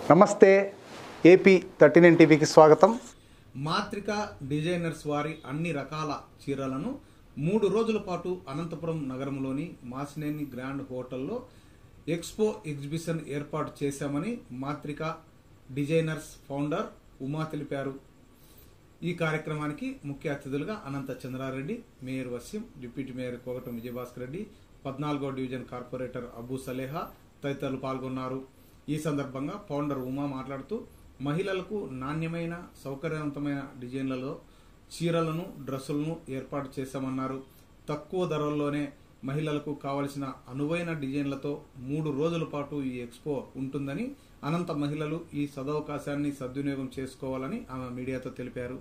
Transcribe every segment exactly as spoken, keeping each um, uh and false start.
నమస్తే AP thirty nine టీవీకి స్వాగతం. మాత్రిక డిజైనర్స్ వారి అన్ని రకాల చీరలను మూడు రోజుల పాటు అనంతపురం నగరంలోని మాసినేని గ్రాండ్ హోటల్లో ఎక్స్పో ఎగ్జిబిషన్ ఏర్పాటు చేశామని మాత్రిక డిజైనర్స్ ఫౌండర్ ఉమా తెలిపారు. ఈ కార్యక్రమానికి ముఖ్య అతిథులుగా Anantha Chandrareddy, mayor Waseem, deputy mayor Kogatam Vijayabhaskar Reddy, పద్నాలుగో డివిజన్ కార్పొరేటర్ అబూ సలేహా తదితరులు పాల్గొన్నారు. ఈ సందర్భంగా ఫౌండర్ ఉమా మాట్లాడుతూ మహిళలకు నాణ్యమైన సౌకర్యవంతమైన డిజైన్లలో చీరలను, డ్రెస్సులను ఏర్పాటు చేశామన్నారు. తక్కువ ధరల్లోనే మహిళలకు కావలసిన అనువైన డిజైన్లతో మూడు రోజుల పాటు ఈ ఎక్స్పో ఉంటుందని, అనంత మహిళలు ఈ సదవకాశాన్ని సద్వినియోగం చేసుకోవాలని ఆమె మీడియాతో తెలిపారు.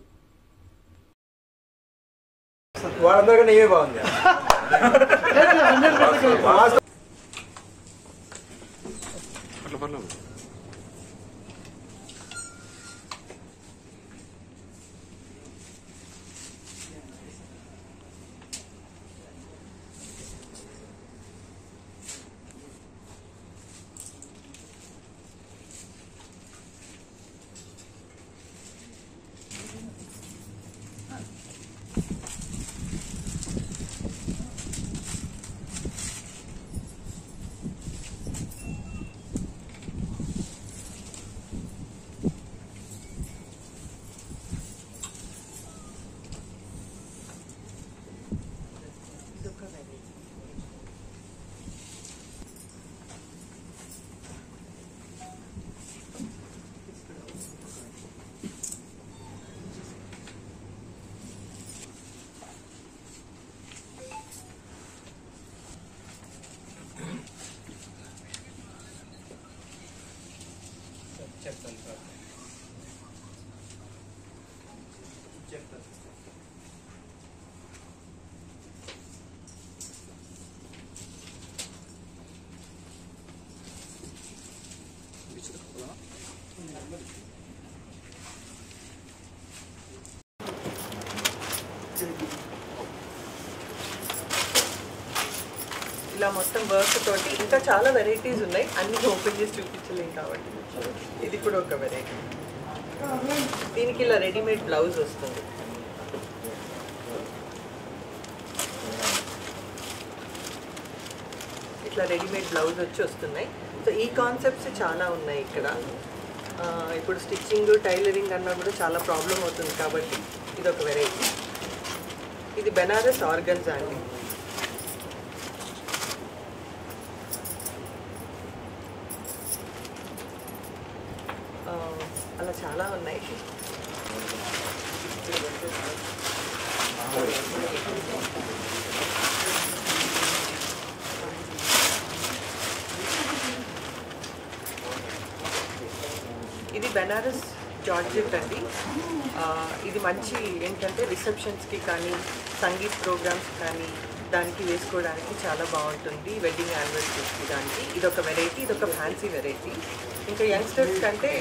చెప్తాను సార్ చెప్తాను ఇలా మొత్తం వర్క్ తోటి ఇంకా చాలా వెరైటీస్ ఉన్నాయి. అన్ని ఓపెన్ చేసి చూపించలేం కాబట్టి ఇది కూడా ఒక వెరైటీ. దీనికి ఇలా రెడీమేడ్ బ్లౌజ్ వస్తుంది. ఇట్లా రెడీమేడ్ బ్లౌజ్ వచ్చి వస్తున్నాయి. సో ఈ కాన్సెప్ట్స్ చాలా ఉన్నాయి ఇక్కడ. ఇప్పుడు స్టిచ్చింగ్, టైలరింగ్ అన్నా కూడా చాలా ప్రాబ్లం అవుతుంది కాబట్టి ఇది ఒక వెరైటీ. ఇది బెనారస్ ఆర్గన్జా అండి. అలా చాలా ఉన్నాయి. ఇది బెనారస్ జార్జెట్ అండి. ఇది మంచి ఏంటంటే రిసెప్షన్స్కి కానీ, సంగీత్ ప్రోగ్రామ్స్ కానీ దానికి వేసుకోవడానికి చాలా బాగుంటుంది. వెడ్డింగ్ యానివర్సరీస్కి దానికి ఇదొక వెరైటీ, ఇదొక ఫ్యాన్సీ వెరైటీ. ఇంకా యంగ్స్టర్స్ కంటే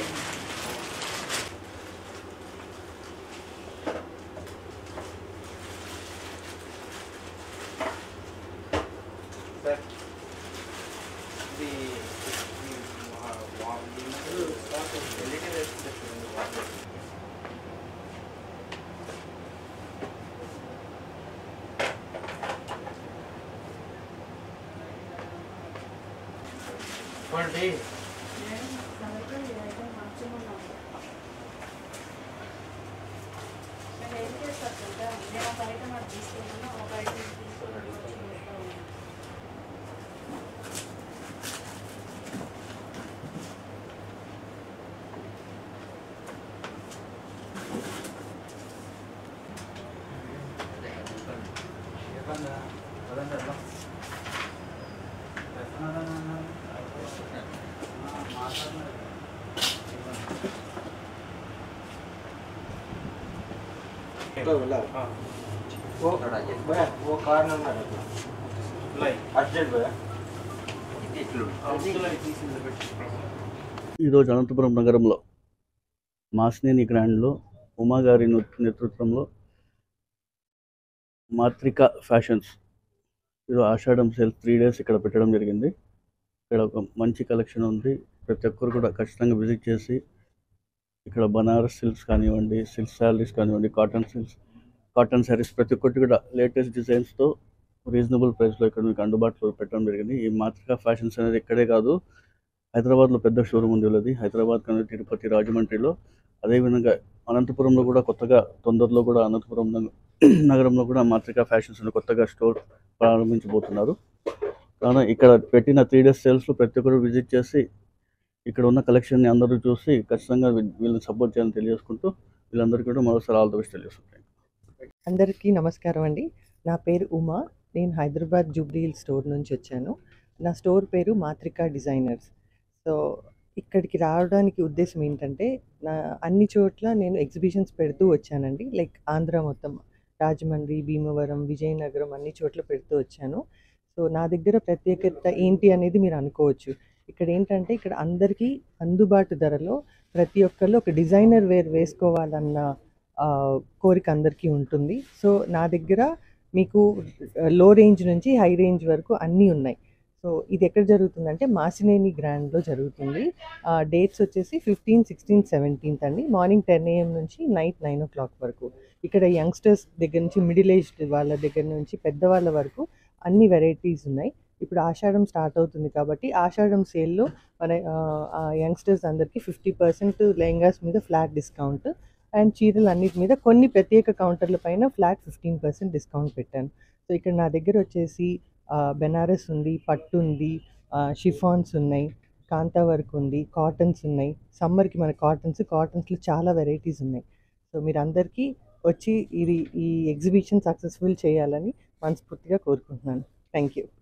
ఈరోజు అనంతపురం నగరంలో మాసినేని గ్రాండ్లో ఉమా గారి నేతృత్వంలో మాత్రిక ఫ్యాషన్స్ ఇది ఆషాఢం సేల్ త్రీ డేస్ ఇక్కడ పెట్టడం జరిగింది. ఇక్కడ ఒక మంచి కలెక్షన్ ఉంది. ప్రతి ఒక్కరు కూడా ఖచ్చితంగా విజిట్ చేసి ఇక్కడ బనారస్ సిల్క్స్ కానివ్వండి, సిల్క్ శారీస్ కానివ్వండి, కాటన్ సిల్క్స్ కాటన్ శారీస్ ప్రతి ఒక్కటి కూడా లేటెస్ట్ డిజైన్స్తో రీజనబుల్ ప్రైస్లో ఇక్కడ మీకు అందుబాటులో పెట్టడం జరిగింది. ఈ మాతృక ఫ్యాషన్స్ అనేది ఇక్కడే కాదు, హైదరాబాద్లో పెద్ద షోరూమ్ ఉంది వాళ్ళది. హైదరాబాద్ కానీ తిరుపతి, రాజమండ్రిలో, అదేవిధంగా అనంతపురంలో కూడా కొత్తగా తొందరలో కూడా అనంతపురం నగరంలో కూడా మాతృక ఫ్యాషన్స్ అని కొత్తగా స్టోర్ ప్రారంభించబోతున్నారు. కావున ఇక్కడ పెట్టిన త్రీ డేస్ సేల్స్లో ప్రతి ఒక్కరు విజిట్ చేసి ఇక్కడ ఉన్న కలెక్షన్ని అందరూ చూసి ఖచ్చితంగా వీళ్ళని సపోర్ట్ చేయాలని తెలియజేసుకుంటూ వీళ్ళందరికీ కూడా మరోసారి ఆల్ ద బెస్ట్ తెలియజేసుకుంటాను. అందరికీ నమస్కారం అండి. నా పేరు ఉమా. నేను హైదరాబాద్ జూబ్లీ హిల్స్ స్టోర్ నుంచి వచ్చాను. నా స్టోర్ పేరు మాత్రికా డిజైనర్స్. సో ఇక్కడికి రావడానికి ఉద్దేశం ఏంటంటే, నా అన్ని చోట్ల నేను ఎగ్జిబిషన్స్ పెడుతూ వచ్చానండి. లైక్ ఆంధ్ర మొత్తం, రాజమండ్రి, భీమవరం, విజయనగరం అన్ని చోట్ల పెడుతూ వచ్చాను. సో నా దగ్గర ప్రత్యేకత ఏంటి అనేది మీరు అనుకోవచ్చు. ఇక్కడ ఏంటంటే, ఇక్కడ అందరికీ అందుబాటు ధరలో ప్రతి ఒక్కళ్ళు ఒక డిజైనర్ వేర్ వేసుకోవాలన్న కోరిక అందరికీ ఉంటుంది. సో నా దగ్గర మీకు లో రేంజ్ నుంచి హై రేంజ్ వరకు అన్నీ ఉన్నాయి. సో ఇది ఎక్కడ జరుగుతుందంటే మాసినేని గ్రాండ్లో జరుగుతుంది. డేట్స్ వచ్చేసి ఫిఫ్టీన్, సిక్స్టీన్, సెవెంటీన్త్ అండి. మార్నింగ్ టెన్ ఏఎం నుంచి నైట్ నైన్ ఓ క్లాక్ వరకు. ఇక్కడ యంగ్స్టర్స్ దగ్గర నుంచి మిడిల్ ఏజ్డ్ వాళ్ళ దగ్గర నుంచి పెద్దవాళ్ళ వరకు అన్ని వెరైటీస్ ఉన్నాయి. ఇప్పుడు ఆషాఢం స్టార్ట్ అవుతుంది కాబట్టి ఆషాఢం సేల్లో మన యంగ్స్టర్స్ అందరికీ ఫిఫ్టీ పర్సెంట్ లెహంగాస్ మీద ఫ్లాట్ డిస్కౌంట్, అండ్ చీరలు అన్నిటి మీద కొన్ని ప్రత్యేక కౌంటర్ల పైన ఫ్లాట్ ఫిఫ్టీన్ పర్సెంట్ డిస్కౌంట్ పెట్టాను. సో ఇక్కడ నా దగ్గర వచ్చేసి బెనారస్ ఉంది, పట్టు ఉంది, షిఫాన్స్ ఉన్నాయి, కాంతా వర్క్ ఉంది, కాటన్స్ ఉన్నాయి. సమ్మర్కి మన కాటన్స్ కాటన్స్లో చాలా వెరైటీస్ ఉన్నాయి. సో మీరు అందరికీ వచ్చి ఇది ఈ ఎగ్జిబిషన్ సక్సెస్ఫుల్ చేయాలని మనస్ఫూర్తిగా కోరుకుంటున్నాను. Thank you.